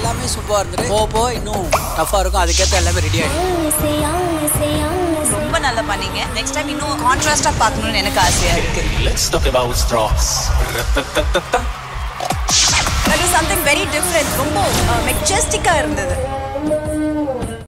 எல்லாமே சூப்பரா இருந்தது. போ இன்னும் டஃபா இருக்கும். அதுக்கேற்ற எல்லாமே ரெடி ஆயிடும். ரொம்ப நல்லா பண்ணீங்க. நெக்ஸ்ட் டைம் இன்னும் கான்ட்ராஸ்டா பார்க்கணும்னு எனக்கு ஆசையா இருக்கு. Let's talk about straws. That is something very different. ரொம்ப மெஜஸ்டிக்கா இருந்தது.